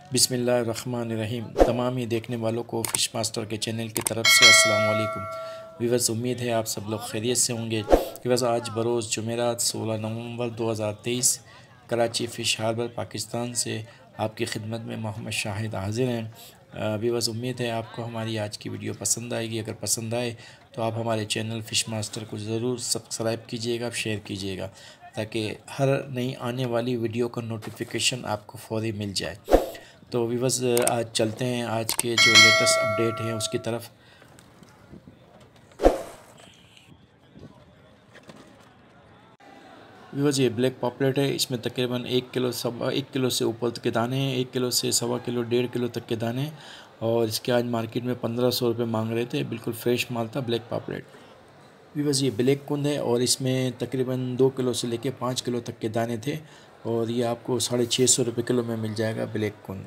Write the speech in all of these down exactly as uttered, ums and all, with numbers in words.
बिस्मिल्लाहिर्रहमानिर्रहीम। तमाम ही देखने वालों को फ़िश मास्टर के चैनल की तरफ से अस्सलाम वालेकुम। व्यूअर्स, उम्मीद है आप सब लोग खैरियत से होंगे। व्यूअर्स, आज बरोज़ जुमेरात सोलह नवंबर दो हज़ार तेईस कराची फ़िश हार्बर पाकिस्तान से आपकी खिदमत में मोहम्मद शाहिद हाज़िर हैं। व्यूअर्स, उम्मीद है आपको हमारी आज की वीडियो पसंद आएगी। अगर पसंद आए तो आप हमारे चैनल फ़िश मास्टर को ज़रूर सब्सक्राइब कीजिएगा, शेयर कीजिएगा, ताकि हर नई आने वाली वीडियो का नोटिफिकेशन आपको फ़ौरी मिल जाए। तो व्यूअर्स, आज चलते हैं आज के जो लेटेस्ट अपडेट हैं उसकी तरफ। व्यूअर्स, ये ब्लैक पॉपलेट है। इसमें तकरीबन एक किलो सवा एक किलो से ऊपर के दाने हैं। एक किलो से सवा किलो डेढ़ किलो तक के दाने हैं। और इसके आज मार्केट में पंद्रह सौ रुपये मांग रहे थे। बिल्कुल फ्रेश माल था ब्लैक पॉपलेट। व्यूअर्स, ये ब्लैक कुंद है और इसमें तकरीबन दो किलो से लेके पाँच किलो तक के दाने थे। और ये आपको साढ़े छः सौ रुपये किलो में मिल जाएगा ब्लैक कुंद।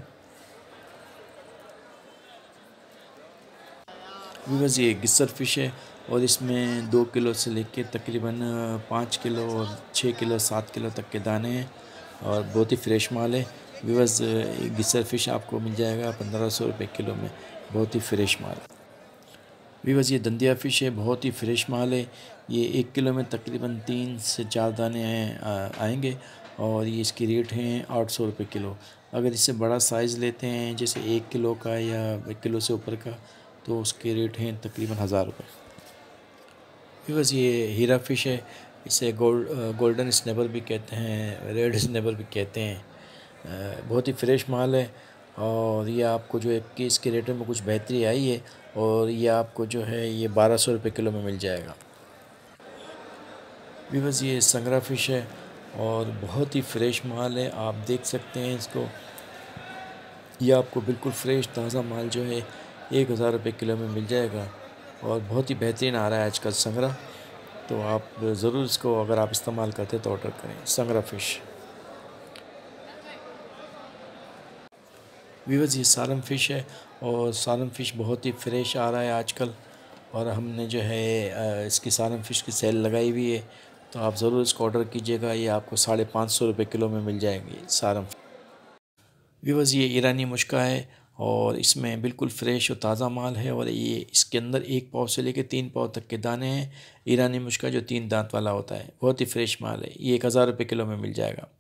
व्यूअर्स, ये गिस्सर फ़िश है और इसमें दो किलो से लेके तकरीबन पाँच किलो और छः किलो सात किलो तक के दाने हैं और बहुत ही फ्रेश माल है। व्यूअर्स, गिस्सर फ़िश आपको मिल जाएगा पंद्रह सौ रुपये किलो में, बहुत ही फ्रेश माल। व्यूअर्स, ये दंदिया फ़िश है, बहुत ही फ्रेश माल है। ये एक किलो में तकरीबन तीन से चार दाने आए आएंगे और ये इसकी रेट हैं आठ सौ रुपये किलो। अगर इससे बड़ा साइज़ लेते हैं, जैसे एक किलो का या एक किलो से ऊपर का, तो उसके रेट हैं तकरीबन हज़ार रुपये। व्यूअर्स, ये हीरा फ़िश है। इसे गोल्ड गोल्डन स्नेपर भी कहते हैं, रेड स्नेपर भी कहते हैं। बहुत ही फ्रेश माल है और ये आपको जो है कि इसके रेटों में कुछ बेहतरी आई है और ये आपको जो है ये बारह सौ रुपये किलो में मिल जाएगा। व्यूअर्स, ये संगरा फ़िश है और बहुत ही फ्रेश माल है। आप देख सकते हैं इसको, ये आपको बिल्कुल फ्रेश ताज़ा माल जो है एक हज़ार रुपये किलो में मिल जाएगा और बहुत ही बेहतरीन आ रहा है आजकल संगरा। तो आप ज़रूर इसको अगर आप इस्तेमाल करते तो ऑर्डर करें संगरा फ़िश। व्यूअर्स, ये सालम फ़िश है और सालम फ़िश बहुत ही फ्रेश आ रहा है आजकल। और हमने जो है इसकी सालम फ़िश की सेल लगाई हुई है, तो आप ज़रूर इसको ऑर्डर कीजिएगा। ये आपको साढ़े पाँच सौ रुपये किलो में मिल जाएगी सालम। व्यूअर्स, ये ईरानी मुश्का है और इसमें बिल्कुल फ्रेश और ताज़ा माल है और ये इसके अंदर एक पाव से लेकर तीन पाव तक के दाने हैं। ईरानी मुश्का जो तीन दांत वाला होता है, बहुत ही फ्रेश माल है। ये एक हज़ार रुपये किलो में मिल जाएगा आपको।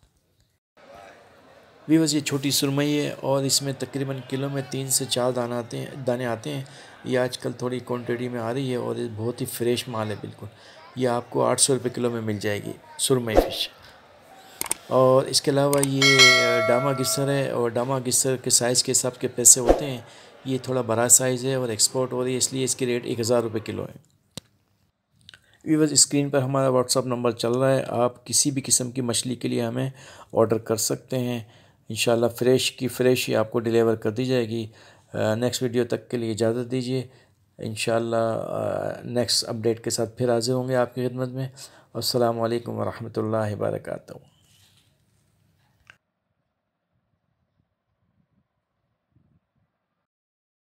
व्यूअर्स, ये छोटी सुरमई है और इसमें तकरीबन किलो में तीन से चार दाने आते हैं दाने आते हैं। ये आजकल थोड़ी क्वांटिटी में आ रही है और ये बहुत ही फ्रेश माल है बिल्कुल। ये आपको आठ सौ रुपये किलो में मिल जाएगी सुरमई फ़िश। और इसके अलावा ये डामा गिस्सर है और डामा गिस्सर के साइज़ के हिसाब के पैसे होते हैं। ये थोड़ा बड़ा साइज़ है और एक्सपोर्ट हो रही है, इसलिए इसकी रेट एक हज़ार रुपये किलो है। व्यूअर्स, स्क्रीन पर हमारा व्हाट्सअप नंबर चल रहा है। आप किसी भी किस्म की मछली के लिए हमें ऑर्डर कर सकते हैं। इंशाल्लाह फ़्रेश की फ़्रेश ही आपको डिलीवर कर दी जाएगी। नेक्स्ट वीडियो तक के लिए इजाज़त दीजिए। इंशाल्लाह नेक्स्ट अपडेट के साथ फिर हाज़िर होंगे आपकी खिदमत में। अस्सलामु अलैकुम व रहमतुल्लाहि व बरकातहू।